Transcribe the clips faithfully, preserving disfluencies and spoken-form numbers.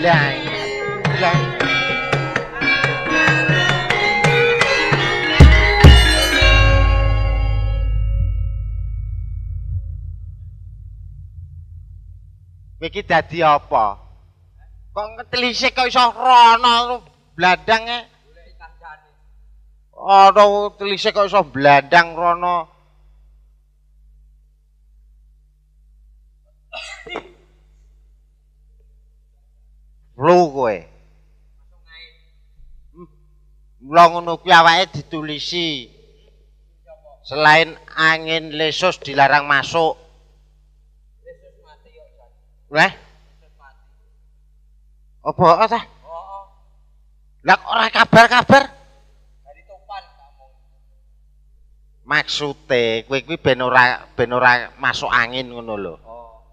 Lah. Lah. Iki dadi apa? Kok ngetelisik kok iso rono blandange? Golek ikan jane. Ora telisik kok iso blandang rono. Lu kowe. Langsung ae. Mula ngono kuwi awake ditulisi. Selain angin lesus dilarang masuk. Yesus mati yo, Jan. Lah, Yesus mati. apa ta? Oh, Lah kok ora kabar-kabar? dari topan kamu. Maksude kowe kuwi ben ora ben ora masuk angin ngono lho. Oh.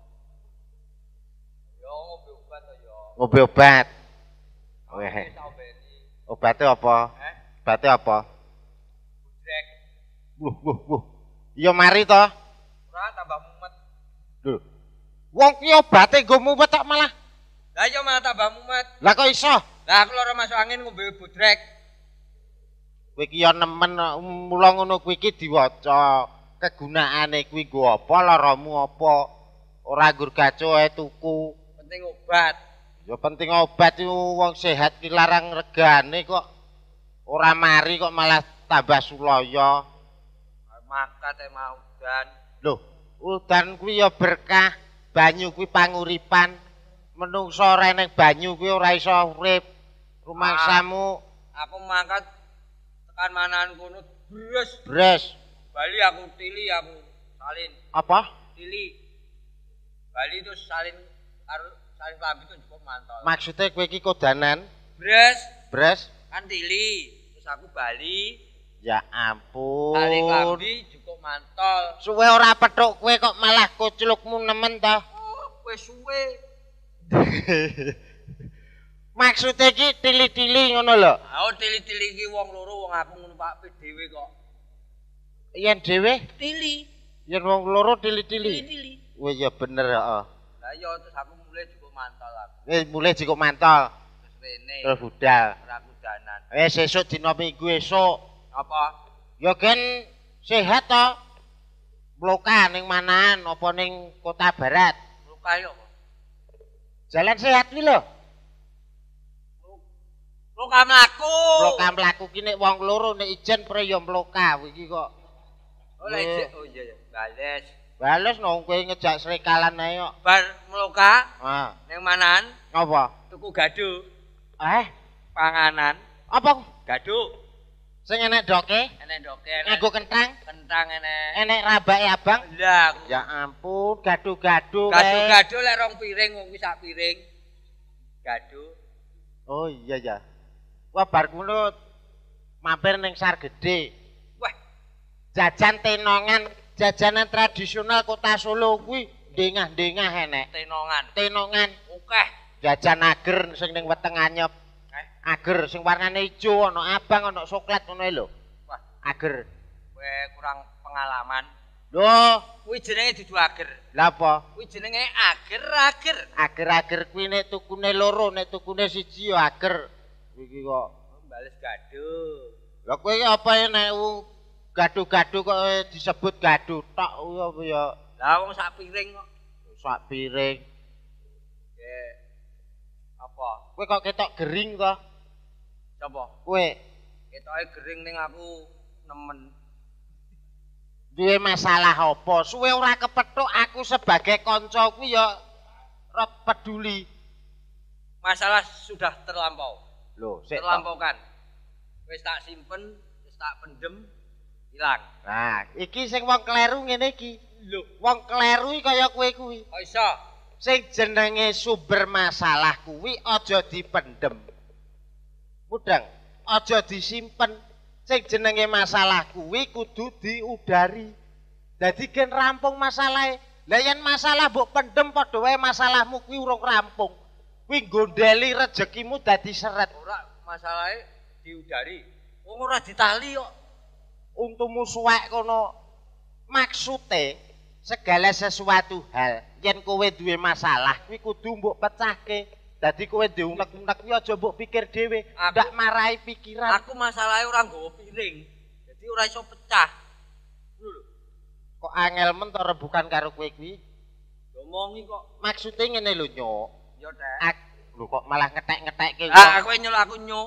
Yo ngombe obat to yo. Ngombe obat. Weh. Wis obeni. Obate apa? Eh? Obate apa? Budrek. Wuh, wuh, wuh. Iya mari to. Ora tambah mumet. Lho. Wong ki obate nggo mumet tok malah. Lah yo malah tambah mumet. Lah kok iso? Lah aku lara masuk angin ngombe budrek. Kowe ki ya nemen mula ngono kuwi iki diwaca. Kegunaane kuwi nggo apa, laramu apa? Ora nggur gaco ae tuku. Penting obat. Ya penting obat iku wong sehat ki larang regane kok. Ora mari kok malah tambah sulaya. Maka teh mau dan Loh, udan kuwi ya berkah, banyu kuwi panguripan. Menungso ora ning banyu kuwi ora iso urip. Rumangsamu aku mangkat tekan manahan kono bres. bres. Bali aku tili aku salin. Apa? Tili. Bali terus salin karo salin klambi itu cukup mantol. Maksudnya kowe iki kodanan, Bres bres? kan tili. Terus aku bali Ya ampun. salin klambi cukup mantol. Suwe ora petuk kowe kok malah kuclukmu nemen to. Oh, wis suwe. Maksudnya iki tili-tili ngono lho. Oh, tili-tili iki wong loro wong aku numpak dhewe kok. Yen dhewe, Tili. yen wong loro tili-tili. Tili. Wah ya bener heeh. Lah iya terus aku mulai cukup mantol aku. Wis mulai jikuk mantol, Terus rene terus budal. ora kudanan. Wis sesuk dina minggu esuk. Apa? Ya gen sehat to. Bloka ning manahan apa ning Kota Barat. Luka yo. Jalan sehat kuwi lho. Luka mlaku. Bloka mlaku ki nek wong loro nek ijen pre ya mloka iki kok. Oh, lah ijek. Oh iya ya, bales. Bales nang kowe ngejak srekalan ae kok. Bar mloka Ah, ning manan apa? tuku gado, Eh, panganan, apa gado, sing enek doke? enek doke, enek Nganggo kentang? kentang enek. Enek rabake abang? Lah, aku Ya ampun, gado-gado. gado-gado lek rong piring wong kuwi sak piring. Gado. Oh iya ya. Wah bar ngono mampir ning Sar Gedhe. Wah, Jajan tenongan, jajanan tradisional Kota Solo kuwi dengah-dengah enek. tenongan. Tenongan, Akeh. jajan ager sing ning weteng anyep. Eh, Ager sing warnane ijo, ana abang, ana coklat ngono lho. wah, Ager. kowe kurang pengalaman. Lho, Kuwi jenenge dudu ager. lha apa? Kuwi jenenge ager-ager. Ager-ager kuwi nek tukune loro, nek tukune siji ya ager. Iki kok. Bales gado. Lah kowe iki apa nek gado-gado kok disebut gado tok kuwi apa ya? Lah wong sak piring kok. Sak piring. Nggih. Apa? Kowe kok ketok gering to? Coba. Kowe Ketoke gering ning aku nemen. duwe masalah apa? Suwe ora kepethuk aku sebagai kanca kuwi ya ora peduli. Masalah sudah terlampau. Lho, sik. Terlampaukan. Wis tak simpen, wis tak pendem, hilang. Nah, iki sing wong kleru ngene iki. Lho, Wong kleru iki kaya kowe kuwi. kok iso? Sing jenenge sumber masalah kuwi aja dipendem. Mudeng, aja disimpen. Sing jenenge masalah kuwi kudu diudari. Dadi gen rampung masalahe. Lah yen masalah mbok pendem padha wae masalahmu kuwi urung rampung. Kuwi gondeli rezekimu dadi seret. Ora masalahe diudari. Wong ora ditali kok. Untumu suwek kono. Maksude segala sesuatu hal yen kowe duwe masalah kuwi kudu mbok pecahke. Dadi kowe diunek-unek ki aja mbok pikir dhewe, Aku- ndak marahi pikiran. Aku masalahnya ora nggawa piring. Jadi ora iso pecah. Ngono lho. Kok angel men to rebukan karo kowe kuwi? Ngomongi kok. Maksude ngene lho, Nyuk. Ya, Dek. Ak, lho kok malah ngetek-ngetekke. Ah, aku nyul aku nyuk.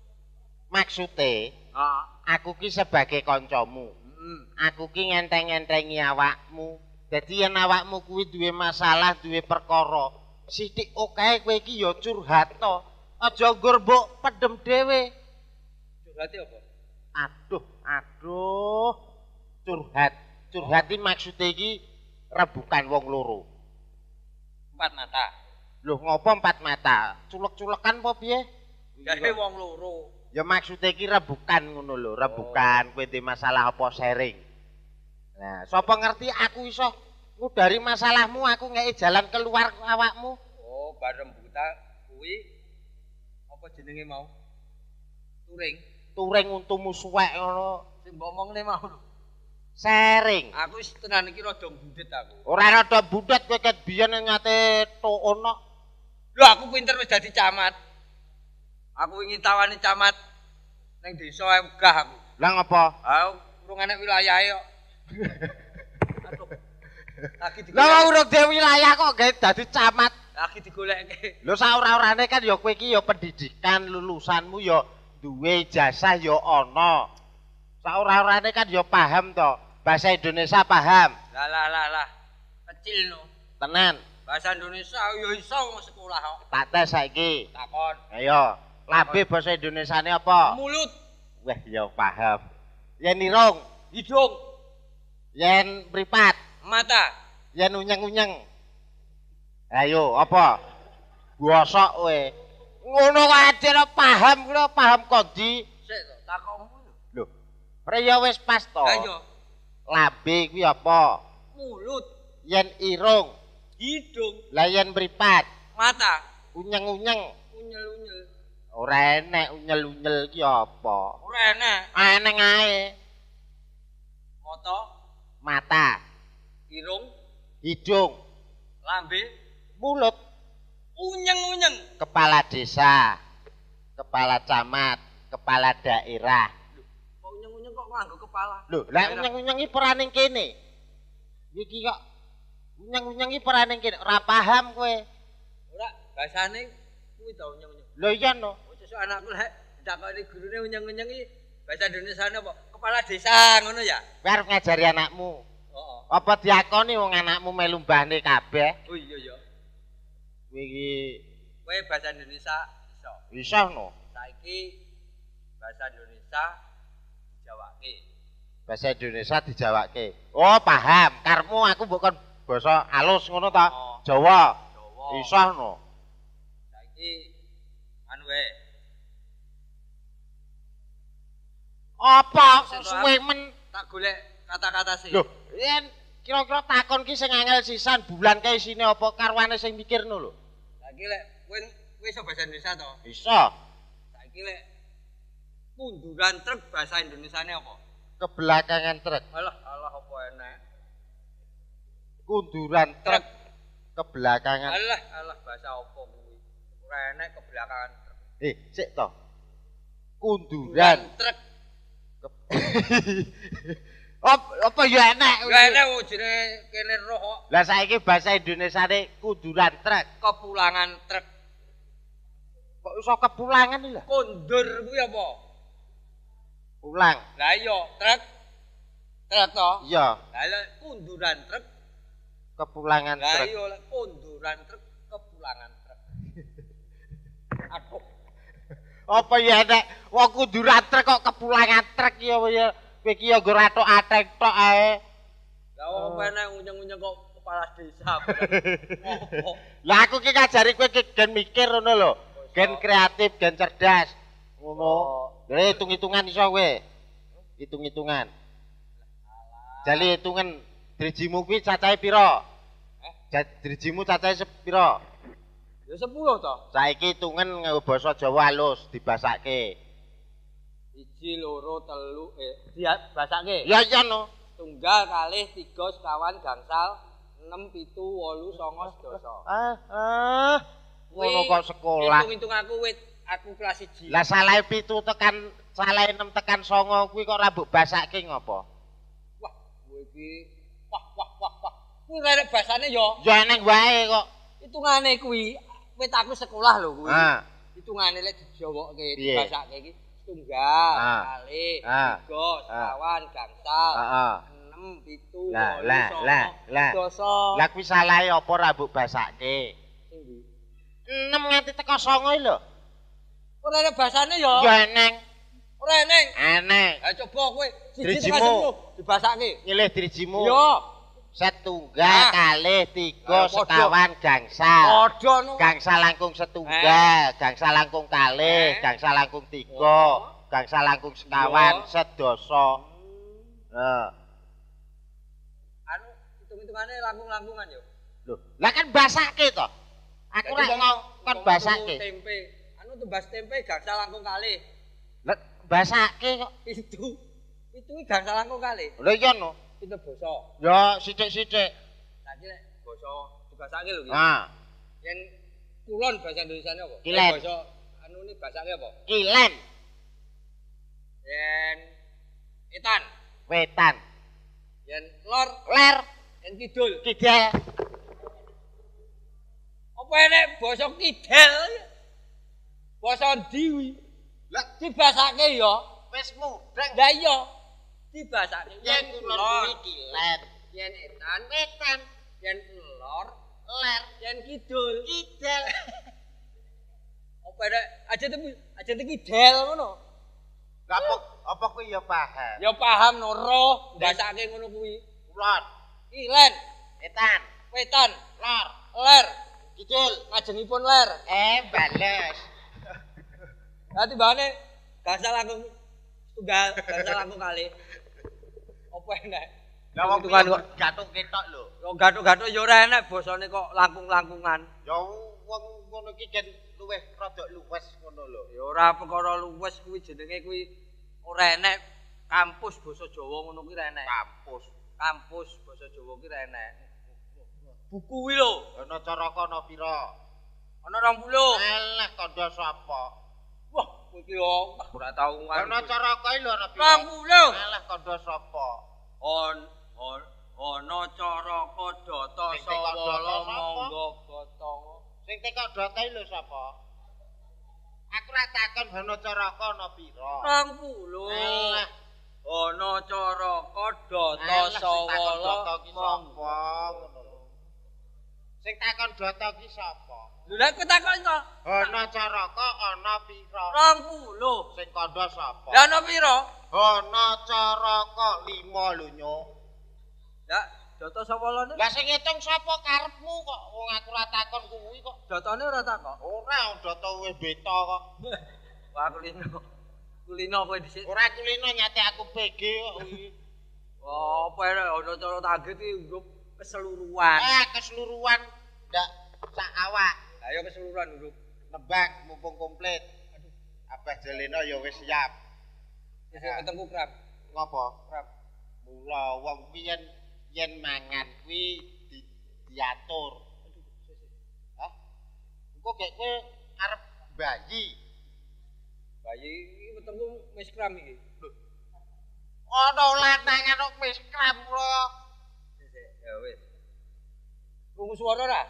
Maksude Heeh. aku ki sebagai kancamu. Heeh. Aku ki ngenteng-ngentengi awakmu. Dadi yen awakmu kuwi duwe masalah, duwe perkara, sithik okae kowe iki ya curhat to. Aja nggur mbok pendem dhewe. Curhati apa? Aduh, aduh. Curhat. Curhat iki maksude iki rebukan wong loro. Empat mata. Loh, ngopo empat mata? Culek-culekan apa piye? Jadi wong loro. Ya maksude iki rebukan ngono lho, rebukan kowe ndek masalah apa sharing. Nah, sapa ngerti aku iso ngudari masalahmu, aku ngeki jalan keluar awakmu. Oh, bar rembuta kuwi apa jenenge mau? Turing. Turing untumu suwek ngono. Sing mbok omongne mau lho. Sharing. Aku wis tenan iki rada bundet aku. Ora rada budet kowe ket biyen nyate tokono. Lho aku pinter wis dadi camat. Aku ingin tawani camat ning desa wegah aku. Lah ngopo? Aku urung enek wilayahe kok. Aduh. Lagi Lah digolek. urung dhewe wilayah kok gawe dadi camat. Lagi digolekke. Lho saora-orane kan ya kowe iki ya pendidikan lulusanmu ya duwe ijazah ya ana. Saora-orane kan ya paham to. Bahasa Indonesia paham. Lah lah lah lah. Kecil no. Tenan. Bahasa Indonesia ya iso wong sekolah kok. Tak tes saiki. Takon. Ayo, labe bahasa Indonesiane apa? Mulut, Wah, ya paham. Yen irung, hidung, yen mripat, mata. yen unyeng-unyeng. Ayo, apa? Gosok kowe. Ngono kok adene paham kira paham kondi. Sik to, takonmu lho. Lho, priya wis pas to. Lah iya, Labe kuwi apa? mulut, Yen irung, hidung, lah yen mripat, mata, unyeng-unyeng. unyel-unyel. Ora enek unyel-unyel ki apa? Ora enak. Eneng ae. Mata, Mata, irung, hidung, lambe, mulut, unyeng-unyeng. kepala desa, kepala camat, kepala daerah. Kok unyeng-unyeng kok nganggo kepala? Lho, lah Daerah. unyeng-unyeng iki peraning kene. Iki kok unyeng-unyeng iki peraning kene, ora paham kowe. Ora, bahasane kuwi to unyeng-unyeng. Lho iya no. Oh, sesuk anakku lek takoni gurune unyeng-unyeng iki bahasa Indonesiane apa? Kepala desa ngono ya? Kowe arep ngajari anakmu. Heeh. Apa diakoni wong anakmu melu mbahne kabeh? Oh iya ya. Kowe iki Kowe bahasa Indonesia iso. iso no. Saiki bahasa Indonesia dijawake. Bahasa Indonesia dijawake. Oh, paham. Karepmu aku mbok kon basa alus ngono ta? Oh. Jawa. Jawa. Iso no. Saiki anu wae. Apa Sing suwe men? Tak golek kata-kata sih. Lho, yen kira-kira takon ki sing angel sisan bulan kae isine apa karwane sing mikirno lho. Saiki lek kowe kowe iso bahasa Indonesia to? Iso. Saiki lek munduran truk bahasa Indonesiane apa? Kebelakangan truk, Alah, alah apa enek. kunduran truk, kebelakangan. Alah, alah bahasa apa kuwi? Ora enek kebelakangan truk. Eh, sik to. Kunduran. truk. Op, apa ya enek? Ya enek wong jenenge kene roh kok. Lah saiki bahasa Indonesiane kunduran truk. Kepulangan truk. Kok iso kepulangan lho? Kondur kuwi apa? Ulang. Lah iya, truk. Truk to. Iya, Lah lek kunduran truk. kepulangan Lah truk. iya lek kunduran truk kepulangan truk. Aduh. Apa ya enek wong kunduran truk kok kepulangan truk ya ya kowe iki ya nggo ratok atek tok ae. Lah apa enek unyeng-unyeng kok kepala desa. Ngopo? Lah aku ki ngajari kowe ki gen mikir ngono lho. Gen kreatif, gen cerdas. Ngono. Lha hitung-hitungan iso kowe. Hitung-hitungan. Jali hitungan drijimu kuwi cacahe pira? Eh, drijimu cacahe sepira? Ya sepuluh to. Saiki hitungan nganggo basa Jawa halus dibasake. Siji, loro, telu, eh, dia basake. Ya iya no. Tunggal, kalih, tiga, sekawan, gangsal, enam, pitu, wolu, songo, sedasa. Ah, ah. Ngono kok sekolah. Hitung-hitung aku wit aku kelas siji. Lah salah pitu tekan salah enam tekan songo kuwi kok rambut basake ngopo? Wah, kowe iki wah wah wah wah. Kuwi nek basane yo. Ya eneng wae kok. Hitungane kuwi wit aku sekolah lho kuwi. Ha. Hitungane lek dijowokke Piye? basake iki setunggal, Ah. kali, Ah. tiga, sekawan, gangsal, Heeh. enam, pitu, Lah, wolu, lah, songo, lah, lah. doso. Lah kuwi salahe apa rambut basake? Sing ndi? enam nganti teko songo lho. Ora ana basane yo. Ya eneng. Ora eneng. Eneng. Ha coba kowe siji Drijimu. tekan sepuluh dibasake. Nyilih drijimu. Yo. Setunggal Ah. kalih tiga Ayo, padha. sekawan gangsal. Padha no. Gangsal langkung setunggal, gangsal langkung kalih, Eh. gangsal langkung tiga, gangsal langkung sekawan, Yo. sedoso. Nah, Anu hitung-hitungane langkung-langkungan yo. lho, lah kan basake to. Aku Jadi ra wong- ngomong kon wong basake. tuku Tempe. Anu tumbas tempe gangsal langkung kalih. Lah basake kok. Itu. Itu gangsal langkung kalih. Lho iya no. Itu basa. Ya sithik-sithik. Saiki lek basa dibasake lho iki. Nah, Yen kulon bahasa Indonesiane apa? Kilen. Eh, Basa anu ini basake apa? kilen, Yen etan, wetan, yen lor, ler, yen kidul. kidal. Apa enek basa kidal? Basa ndi kuwi? Lah Dibasake ya. wis mudeng. Lah iya. Dibasake Yen kulon kuwi kilen, yen etan, wetan, yen lor, ler, yen kidul. kidal. Apa enek aja te aja te kidal ngono. Lah apa apa kuwi ya paham. Ya paham no roh basake ngono kuwi. Kulon, Kilen, wetan, wetan, lor, ler, kidul. ngajengipun ler. Eh, bales. Nanti bane gangsal langkung tunggal, gangsal langkung kali. Apa enak? Lah wong Hitungan kok kok. gatuk ketok lho. Yo gathuk-gathuk yo ora enak basane kok langkung-langkungan. Ya wong ngono iki jen luweh rada luwes ngono lho. Ya ora perkara luwes kuwi jenenge kuwi ora enak kampus basa Jawa ngono kuwi ora enak. Kampus. Kampus basa Jawa kuwi ora enak. Buku kuwi lho, Ana caraka ana pira? ana rong puluh. Alah kandha sapa? Wah, kowe iki yo ora tau Ana ngono. caraka lho ana pira? rong puluh. Alah kandha sapa? On on ana caraka data Sing teko data sawala sapa? monggo gotong. Sing teko data lho sapa? Aku ra takon ana caraka ana pira. rong puluh. Alah, Ana caraka data alah, sing takon sawala data ki sapa monggo. ngono lho. Sing takon data ki sapa? Lha lek kowe takon to? Ana caraka ana pira? rong puluh. Sing kandha sapa? Lah ana pira? Ana caraka lima lho nyuk. Lah data sawala ne? Lah sing ngitung sapa karepmu kok wong aku ora takon kuwi kok. Datane ora takok. Ora data wis beta kok. Wah kulino. Kulino kowe dhisik. Ora kulino nyate aku P G kok kuwi. Oh, apa enak ana cara target iki grup keseluruhan. Eh keseluruhan ndak sak awak. Ayo keseluruhan grup. Nebak mumpung komplit. Aduh, Abah Jelena ya wis siap. Wis ketemu krab. Ngopo? Krab. Mula wong kuwi yen yen mangan kuwi di, diatur. Hah? Engko kek kowe arep bayi. Bayi iki ketemu wis kram iki. Lho, Ana lanangan kok wis kram lho. sik ya wis. Krungu swara ora?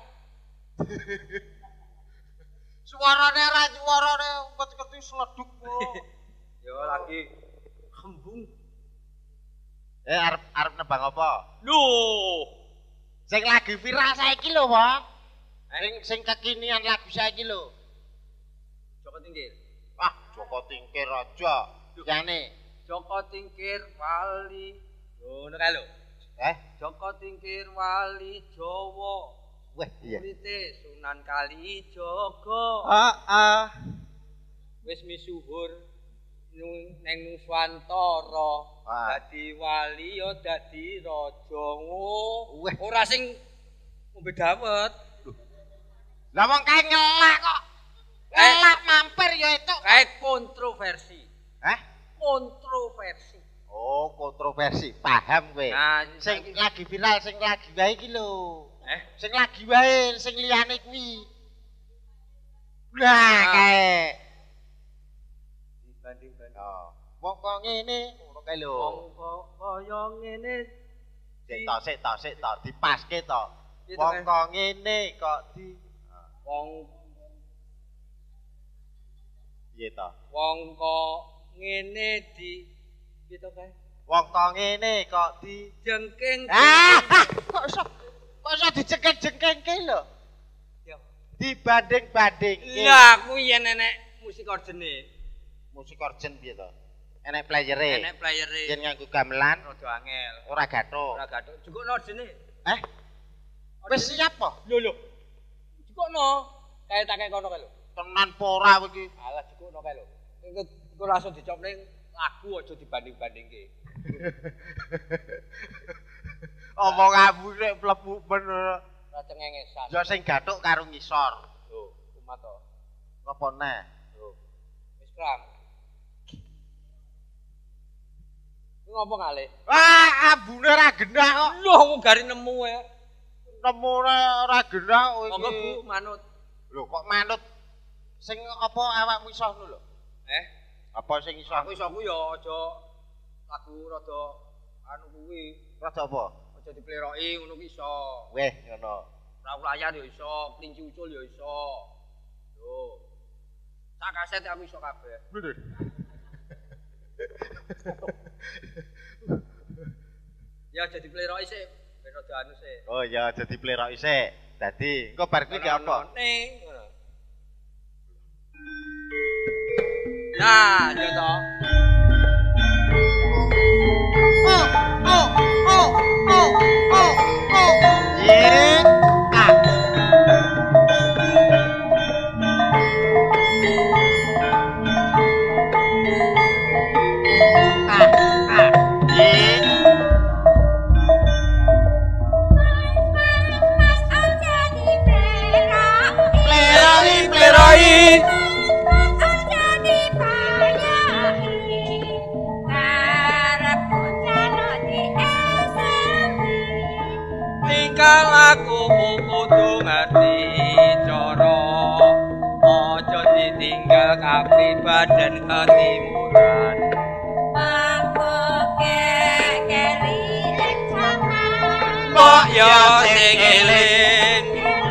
Suarane ra suarane ket-keti sleduk lho. Ya lagi kembung. Eh arep arep nebang apa? Loh. Sing lagi viral saiki lho, Pak. Sing sing kekinian lagu saiki lho. Joko Tingkir. Wah, Joko Tingkir aja. Jane. Joko Tingkir wali. Ngono kae lho. Eh, Joko Tingkir wali Jawa. weh iya. Muridé Sunan Kalijaga. Ah ah. Wis misuhur nu- neng Nuswantara. Ah. Dadi wali ya dadi raja. ngo. Weh. Ora sing ngombe dawet. Lah wong kae ngelak kok. Ngelak mampir ya itu. Kae kontroversi. Hah? Kontroversi. Oh, kontroversi. Paham kowe. Nah, Sing saiki- lagi viral sing lagi wae iki lho. eh Sing lagi wae sing liyane kuwi. ngene ngono kae lho. Mongko kaya ngene. Sik to, sik to, sik to, dipaske to. Mongko ngene kok di wong piye to? Mongko ngene di piye to kae? Mongko ngene kok di jengking. Ah, kok iso kok iso dicengkeng-jengkengke lho. Ya. Dibanding-bandingke. Lah kuwi yen enek musik orjene. Musik orjen piye to? Enek playere. Enek playere. Yen nganggo gamelan rada angel. ora gathuk. Ora gathuk. Jukukno orjene. Eh? Wis siap po? Lho lho. Jukukno. Kae tak kono kae lho. Tenan apa ora kowe iki? Alah jukukno kae lho. Engko langsung dicopling lagu aja dibanding-bandingke. Omong kamu nek mlebu ben ora cengengesan. ya sing gathuk karo ngisor. Lho, umat to. Apa neh? Lho. Wis kram. Ku ngopo ngale? Wah, ambune ora genah kok. Lho, wong gari nemu ya. Nemu ora genah kowe iki. Monggo Bu, manut. Lho, kok manut sing apa awakmu iso ngono lho? Eh, Apa sing iso? aku iso ku ya aja lagu rada anu kuwi, Rada apa? aja dipleroki ngono ku iso. Weh, ngono. Rawlayan ya iso, kelinci ucul ya iso. Lho. Sak kaset aku iso kabeh. Bener. Ya aja dipleroki sik, ben rada anu sik. Oh ya, jadi plerok isik. Dadi, engko bar kuwi ki apa? Ning ngono. Nah, yo to. Oh, oh, oh, oh, oh, oh. Ye. Ah. Ah, ah. Ye. Pleroi, pleroi. Tingkah lakumu kudu ngerti cara aja ditinggal kapribaden ketimuran mbok yo sing eling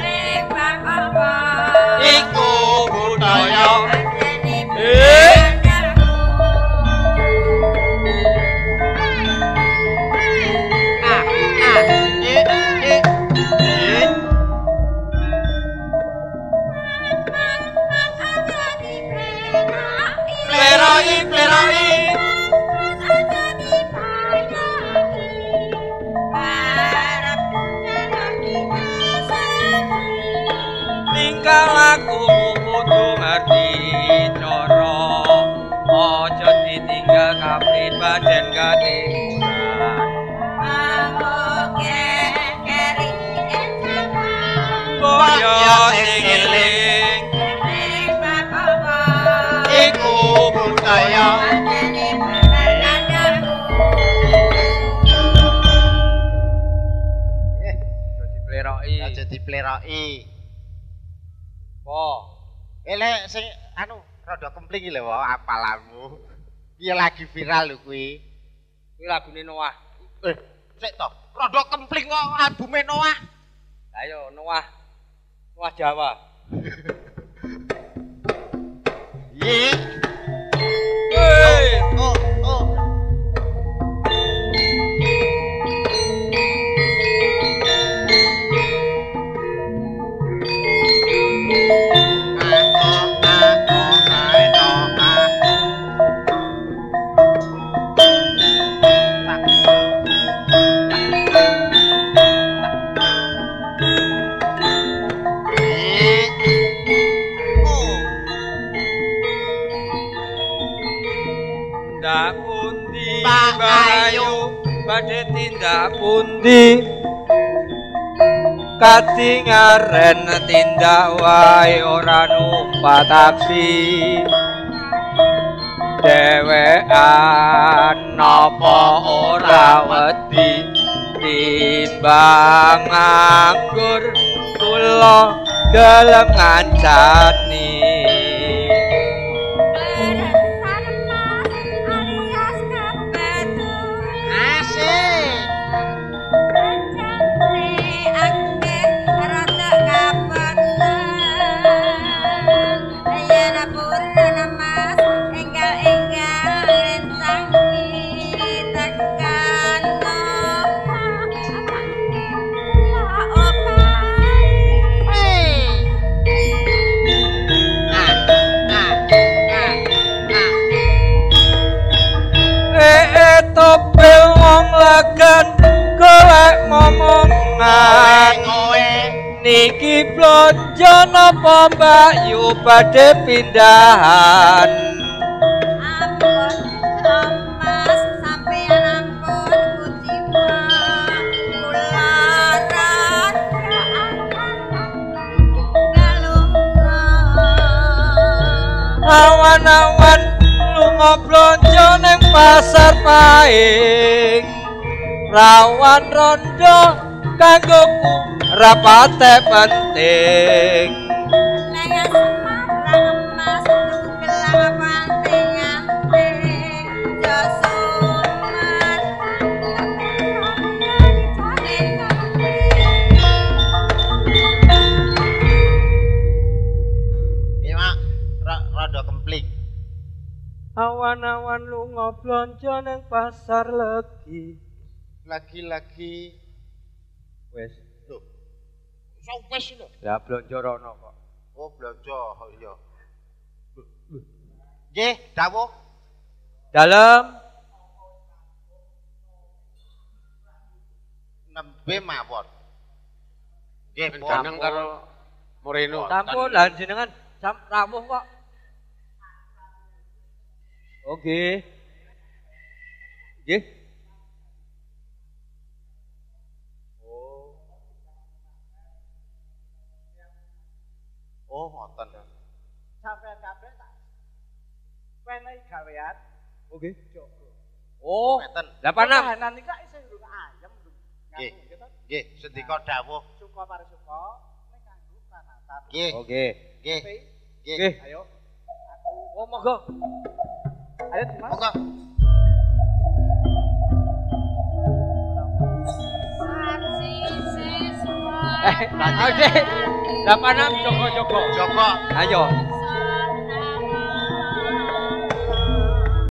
iku budaya eh Ah, ah. Ye, ye. Ye. Pleroi, pleroi. tingkah lakumu kudu ngerti cara aja ditinggal kapribaden ketimuran mbok yo sing eling Iku budaya. Eh, dipleroki aja dipleroki. apa Elek sing anu rada kempling iki lho apalanmu. Piye lagi viral lho kuwi. kuwi lagune Noah Eh, sik to. Rada kempling kok albume Noah. ayo Noah Noah Jawa Ye. Hei. Oh, oh. tindak pundi Pak Bayu badhe tindak pundi katingaren tindak wae ora numpak taksi dhewean napa ora wedi timbang nganggur kula gelem ngancani blonjo napa Mbak Yu badhe pindahan? Ampun, Mas, sampeyan ampun kuciwa. Kula rada ngalungga. Awan-awan lunga blonjo ning pasar paing. Rawan rondo kanggoku rapate penting. Neng Semarang Mas gelang panting-anting. Josuman Iya mak, rada kemplik. Awan-awan lunga blonjo ning pasar legi. Lagi-lagi Wes, lho. Sawes lho. lah blonjo rono kok. Oh, blonjo, oh iya. Nggih, dawuh. Dalem Nembe mawon. Nggih, Danang karo Moreno. sampun lan jenengan sam rawuh kok. Oke. Nggih. Oh, ngoten. Sampeyan kabeh tak penehi gawean. Oke. Oh, Ngeten. delapan enam. Kahanan iki kok isih urung ayem lho. Nggih. Nganggo gitu. Nggih, sendika dawuh. Suka pare suka ning kanggo kanatan. Nggih, Oke. nggih, Oke. nggih. Nggih. Ayo. Oh, monggo. Ayo Dimas. Monggo. saksi siswa. Eh, oke. delapan enam Joko Joko. Joko. Ayo.